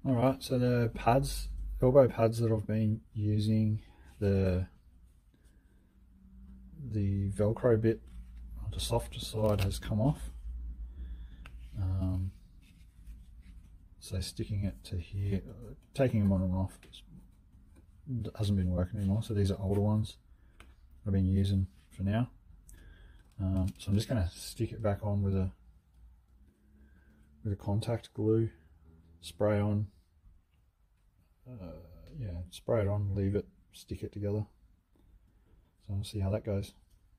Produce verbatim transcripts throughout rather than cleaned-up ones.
Alright, so the pads, elbow pads that I've been using, the the Velcro bit on the softer side has come off. Um, so sticking it to here, taking them on and off hasn't been working anymore. So these are older ones I've been using for now. Um, so I'm just going to stick it back on with a with a contact glue, spray on, uh, yeah, spray it on, leave it, stick it together. So I'll see how that goes.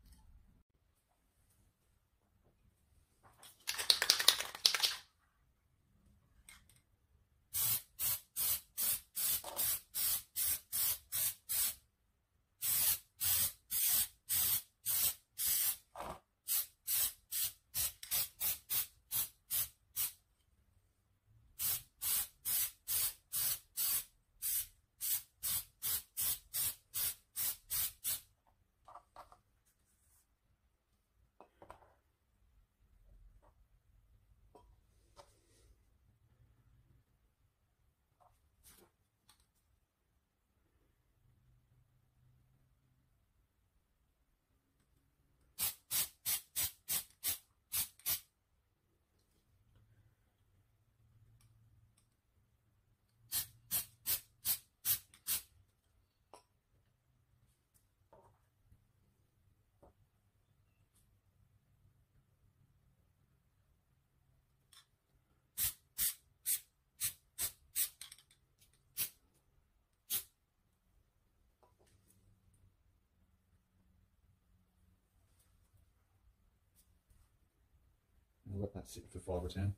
I'll let that sit for five or ten.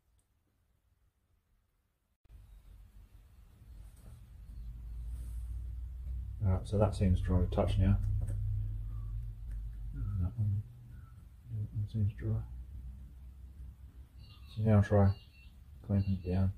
Alright, so that seems dry to touch now. That one, that one seems dry. So now I'll try clamping it down.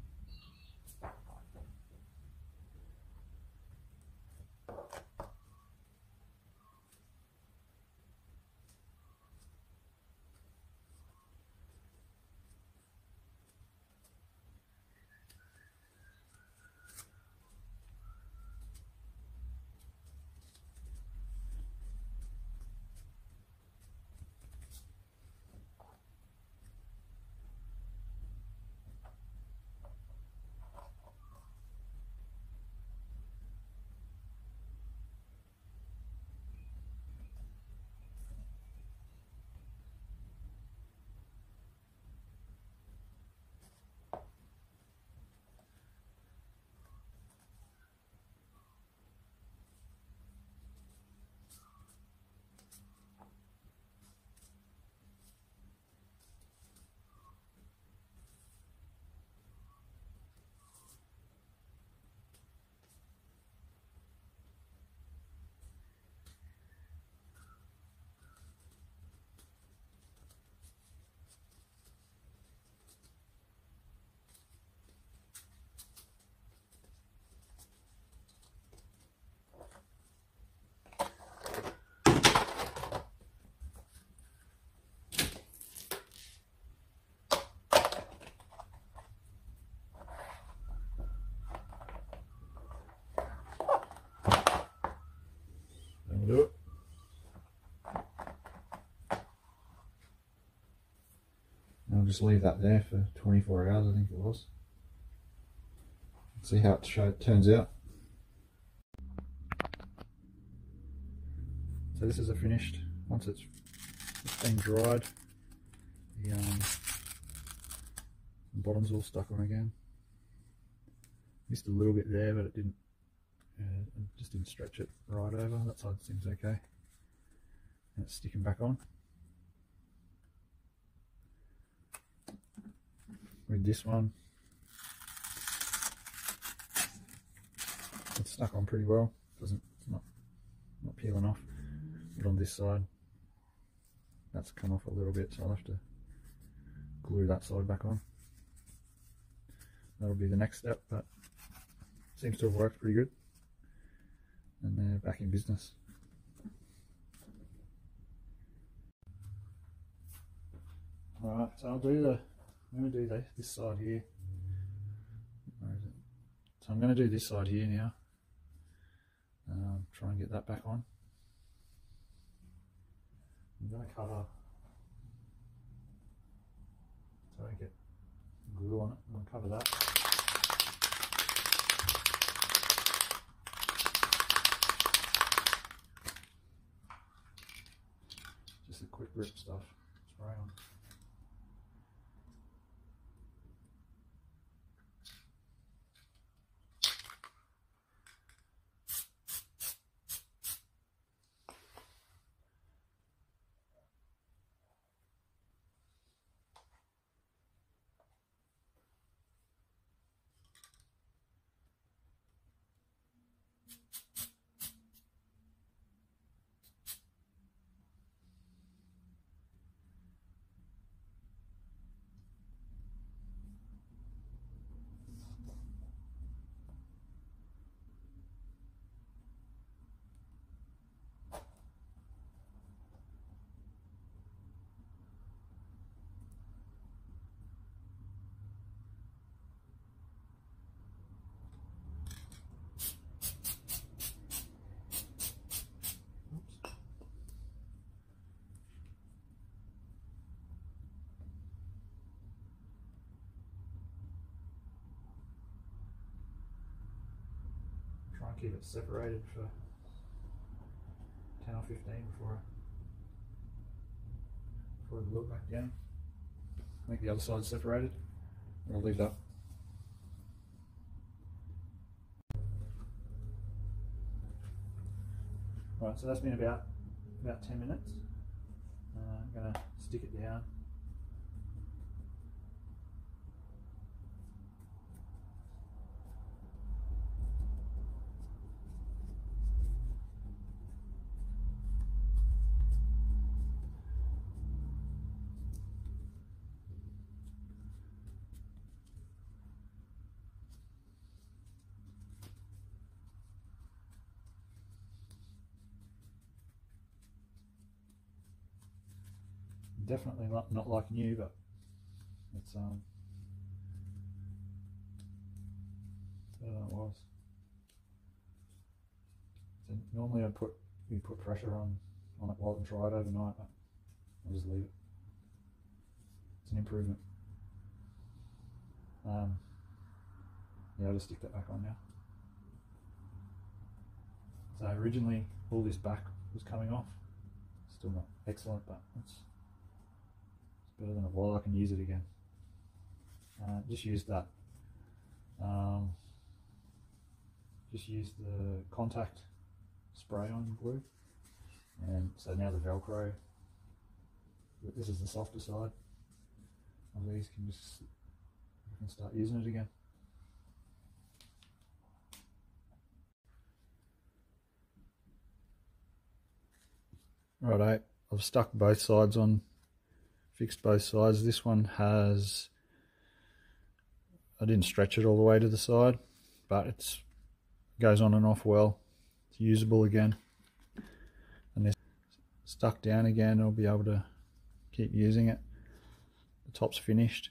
Do it. And I'll just leave that there for twenty-four hours, I think it was. See how it show, turns out. So this is a finished. Once it's, it's been dried, the, um, the bottom's all stuck on again. Missed a little bit there, but it didn't. Uh, it just didn't stretch it right over. That side seems okay. And it's sticking back on. With this one, it's stuck on pretty well. Doesn't, it's not not peeling off. But on this side, that's come off a little bit, so I'll have to glue that side back on. That'll be the next step, but seems to have worked pretty good. And they're back in business. Alright, so I'll do the, I'm going to do the, this side here. Where is it? So I'm going to do this side here now. Um, try and get that back on. I'm going to cover, so I don't get glue on it. I'm going to cover that. Just a quick rip stuff, spray on. Try and keep it separated for ten or fifteen before I, before I glue it back down. Make the other side separated. I'll leave that. Right, so that's been about about ten minutes. Uh, I'm going to stick it down. Definitely not, not like new, but it's um better than it was. So normally I'd put you put pressure on on it while and dry it overnight, but I'll just leave it. It's an improvement. Um, yeah, I'll just stick that back on now. So originally all this back was coming off. Still not excellent, but it's better than it was. I can use it again. Uh, just use that. Um, just use the contact spray on glue, and so now the Velcro. This is the softer side of these. Can just you can start using it again. Righto, I've stuck both sides on. Fixed both sides. This one has, I didn't stretch it all the way to the side, but it's goes on and off well. It's usable again. And this stuck down again, I'll be able to keep using it. The top's finished.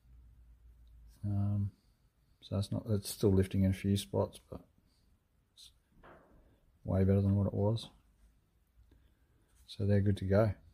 Um, so it's not, it's still lifting in a few spots, but it's way better than what it was. So they're good to go.